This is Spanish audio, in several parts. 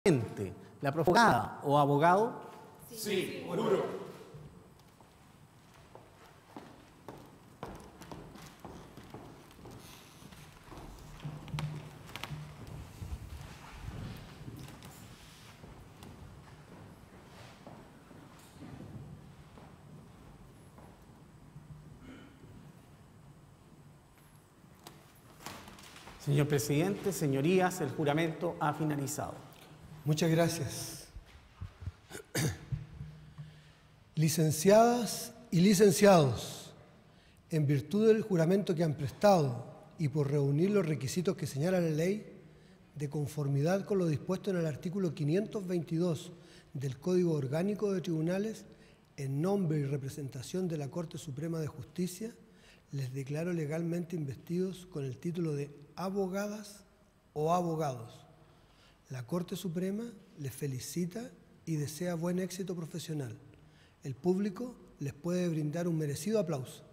La profesora o abogado. Sí, juro. Señor presidente, señorías, el juramento ha finalizado. Muchas gracias. Licenciadas y licenciados, en virtud del juramento que han prestado y por reunir los requisitos que señala la ley, de conformidad con lo dispuesto en el artículo 522 del Código Orgánico de Tribunales, en nombre y representación de la Corte Suprema de Justicia, les declaro legalmente investidos con el título de abogadas o abogados. La Corte Suprema les felicita y desea buen éxito profesional. El público les puede brindar un merecido aplauso.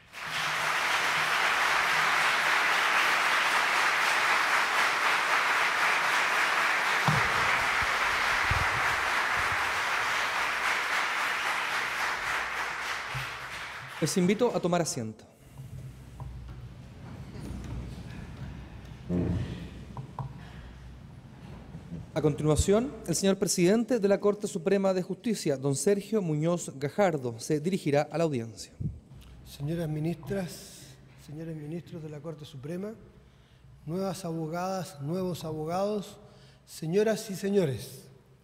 Les invito a tomar asiento. A continuación, el señor presidente de la Corte Suprema de Justicia, don Sergio Muñoz Gajardo, se dirigirá a la audiencia. Señoras ministras, señores ministros de la Corte Suprema, nuevas abogadas, nuevos abogados, señoras y señores,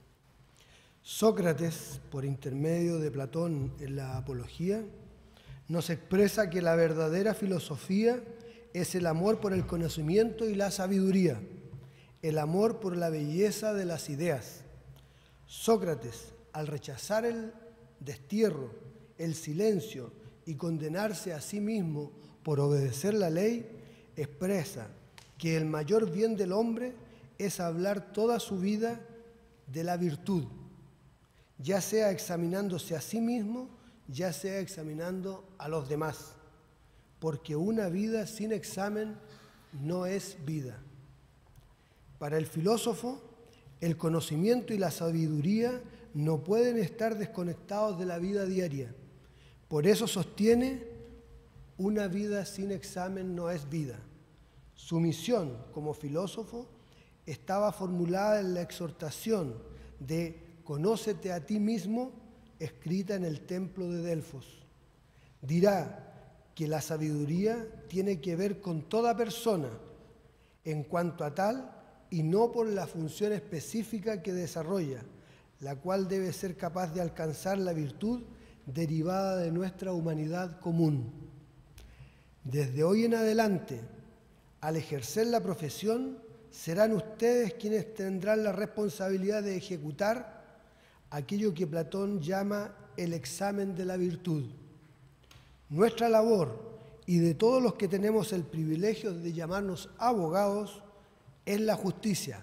Sócrates, por intermedio de Platón en la Apología, nos expresa que la verdadera filosofía es el amor por el conocimiento y la sabiduría, el amor por la belleza de las ideas. Sócrates, al rechazar el destierro, el silencio y condenarse a sí mismo por obedecer la ley, expresa que el mayor bien del hombre es hablar toda su vida de la virtud, ya sea examinándose a sí mismo, ya sea examinando a los demás, porque una vida sin examen no es vida. Para el filósofo, el conocimiento y la sabiduría no pueden estar desconectados de la vida diaria. Por eso sostiene, una vida sin examen no es vida. Su misión como filósofo estaba formulada en la exhortación de «Conócete a ti mismo», escrita en el templo de Delfos. Dirá que la sabiduría tiene que ver con toda persona en cuanto a tal y no por la función específica que desarrolla, la cual debe ser capaz de alcanzar la virtud derivada de nuestra humanidad común. Desde hoy en adelante, al ejercer la profesión, serán ustedes quienes tendrán la responsabilidad de ejecutar aquello que Platón llama el examen de la virtud. Nuestra labor, y de todos los que tenemos el privilegio de llamarnos abogados, es la justicia.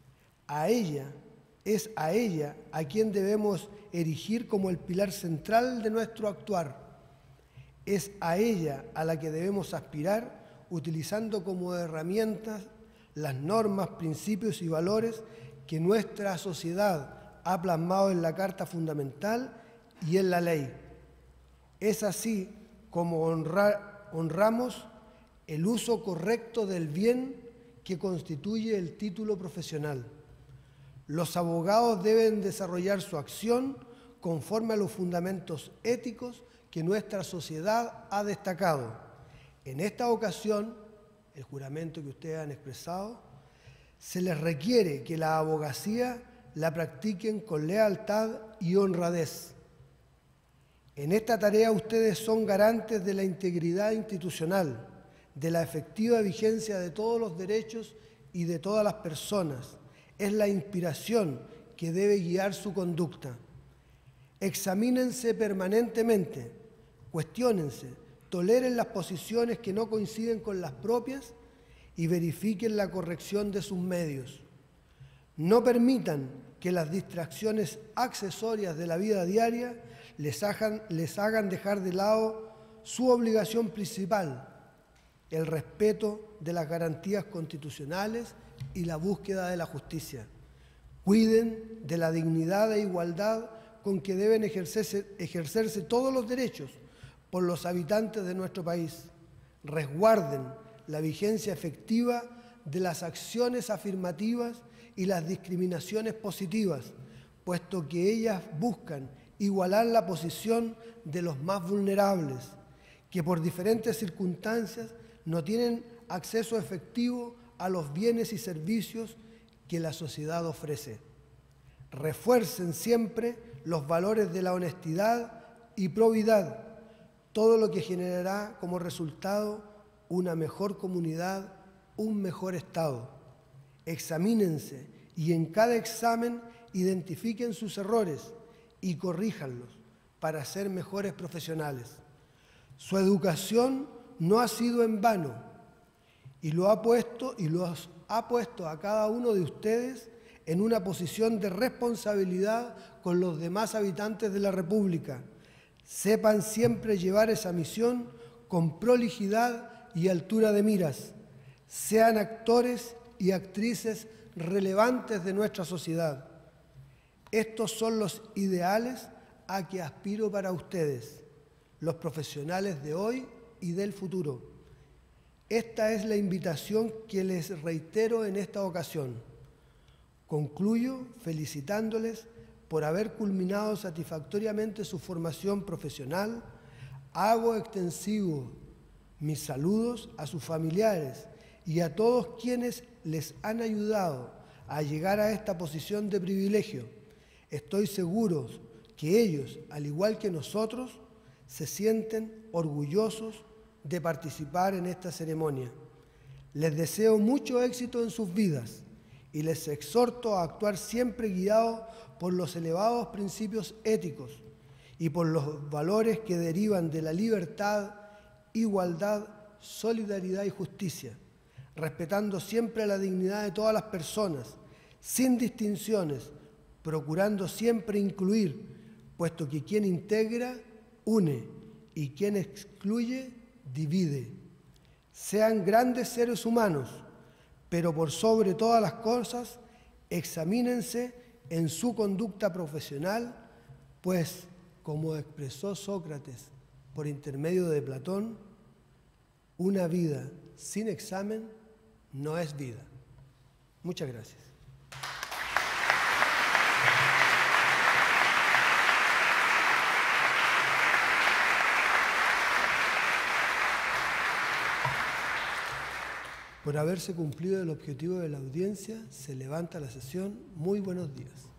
Es a ella a quien debemos erigir como el pilar central de nuestro actuar. Es a ella a la que debemos aspirar, utilizando como herramientas las normas, principios y valores que nuestra sociedad ha plasmado en la Carta Fundamental y en la ley. Es así como honramos el uso correcto del bien que constituye el título profesional. Los abogados deben desarrollar su acción conforme a los fundamentos éticos que nuestra sociedad ha destacado. En esta ocasión, el juramento que ustedes han expresado, se les requiere que la abogacía la practiquen con lealtad y honradez. En esta tarea ustedes son garantes de la integridad institucional, de la efectiva vigencia de todos los derechos y de todas las personas. Es la inspiración que debe guiar su conducta. Examínense permanentemente, cuestiónense, toleren las posiciones que no coinciden con las propias y verifiquen la corrección de sus medios. No permitan que las distracciones accesorias de la vida diaria les hagan dejar de lado su obligación principal, el respeto de las garantías constitucionales y la búsqueda de la justicia. Cuiden de la dignidad e igualdad con que deben ejercerse todos los derechos por los habitantes de nuestro país. Resguarden la vigencia efectiva de las acciones afirmativas y las discriminaciones positivas, puesto que ellas buscan igualar la posición de los más vulnerables, que por diferentes circunstancias no tienen acceso efectivo a los bienes y servicios que la sociedad ofrece. Refuercen siempre los valores de la honestidad y probidad, todo lo que generará como resultado una mejor comunidad, un mejor Estado. Examínense y en cada examen identifiquen sus errores y corríjanlos para ser mejores profesionales. Su educación no ha sido en vano y los ha puesto a cada uno de ustedes en una posición de responsabilidad con los demás habitantes de la República. Sepan siempre llevar esa misión con prolijidad y altura de miras. Sean actores y actrices relevantes de nuestra sociedad. Estos son los ideales a que aspiro para ustedes, los profesionales de hoy y del futuro. Esta es la invitación que les reitero en esta ocasión. Concluyo felicitándoles por haber culminado satisfactoriamente su formación profesional. Hago extensivo mis saludos a sus familiares y a todos quienes les han ayudado a llegar a esta posición de privilegio. Estoy seguro que ellos, al igual que nosotros, se sienten orgullosos de participar en esta ceremonia. Les deseo mucho éxito en sus vidas y les exhorto a actuar siempre guiados por los elevados principios éticos y por los valores que derivan de la libertad, igualdad, solidaridad y justicia, respetando siempre la dignidad de todas las personas, sin distinciones, procurando siempre incluir, puesto que quien integra, une, y quien excluye, divide. Sean grandes seres humanos, pero por sobre todas las cosas, examínense en su conducta profesional, pues, como expresó Sócrates por intermedio de Platón, una vida sin examen no es vida. Muchas gracias. Por haberse cumplido el objetivo de la audiencia, se levanta la sesión. Muy buenos días.